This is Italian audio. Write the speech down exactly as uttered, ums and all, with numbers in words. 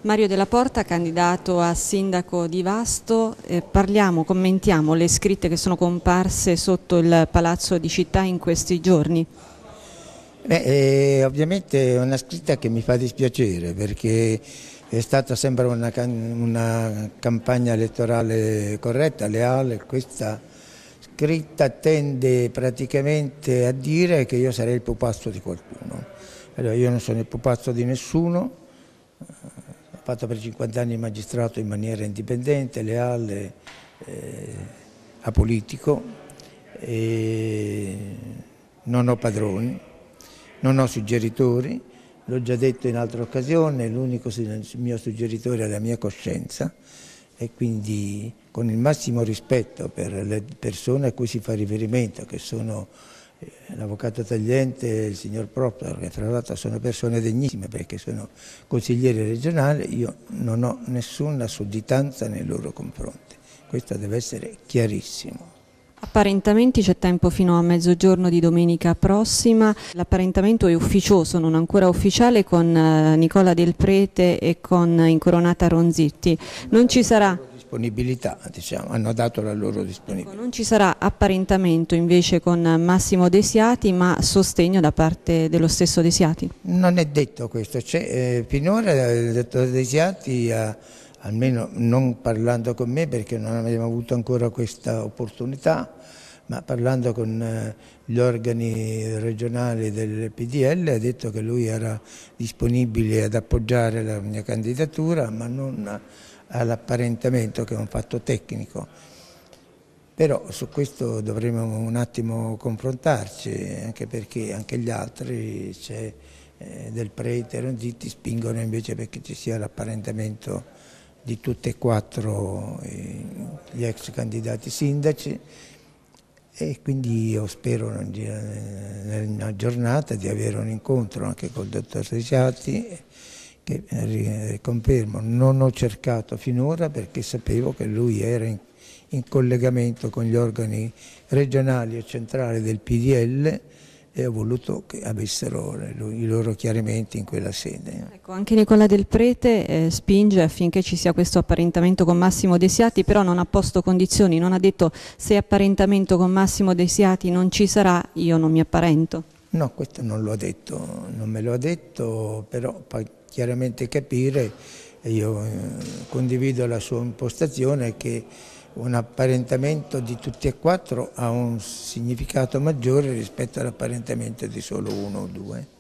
Mario Della Porta, candidato a sindaco di Vasto, eh, parliamo, commentiamo le scritte che sono comparse sotto il Palazzo di Città in questi giorni. Beh, eh, ovviamente è una scritta che mi fa dispiacere perché è stata sempre una, una campagna elettorale corretta, leale. Questa scritta tende praticamente a dire che io sarei il pupazzo di qualcuno. Allora, io non sono il pupazzo di nessuno. Ho fatto per cinquanta anni il magistrato in maniera indipendente, leale, eh, apolitico, e non ho padroni, non ho suggeritori, l'ho già detto in altre occasioni, l'unico mio suggeritore è la mia coscienza e quindi con il massimo rispetto per le persone a cui si fa riferimento, che sono l'avvocato Tagliente e il signor Proctor, che tra l'altro sono persone degnissime perché sono consiglieri regionali, io non ho nessuna sudditanza nei loro confronti. Questo deve essere chiarissimo. Apparentamenti c'è tempo fino a mezzogiorno di domenica prossima, l'apparentamento è ufficioso, non ancora ufficiale, con Nicola Del Prete e con Incoronata Ronzitti. Non ci sarà disponibilità, diciamo, hanno dato la loro disponibilità. Non ci sarà apparentamento invece con Massimo Desiati, ma sostegno da parte dello stesso Desiati? Non è detto questo, eh, finora il dottor Desiati ha, almeno non parlando con me perché non abbiamo avuto ancora questa opportunità, ma parlando con eh, gli organi regionali del P D L ha detto che lui era disponibile ad appoggiare la mia candidatura, ma non all'apparentamento, che è un fatto tecnico. Però su questo dovremo un attimo confrontarci, anche perché anche gli altri, c'è eh, Del Prete e Ronzitti, spingono invece perché ci sia l'apparentamento di tutti e quattro eh, gli ex candidati sindaci, e quindi io spero nella giornata di avere un incontro anche col dottor Desiati, che eh, confermo non ho cercato finora perché sapevo che lui era in, in collegamento con gli organi regionali e centrali del P D L e ho voluto che avessero i loro chiarimenti in quella sede. Ecco, anche Nicola Del Prete eh, spinge affinché ci sia questo apparentamento con Massimo Desiati, però non ha posto condizioni, non ha detto se apparentamento con Massimo Desiati non ci sarà, io non mi apparento. No, questo non lo ha detto, non me lo ha detto, però poi chiaramente capire, e io eh, condivido la sua impostazione, che un apparentamento di tutti e quattro ha un significato maggiore rispetto all'apparentamento di solo uno o due.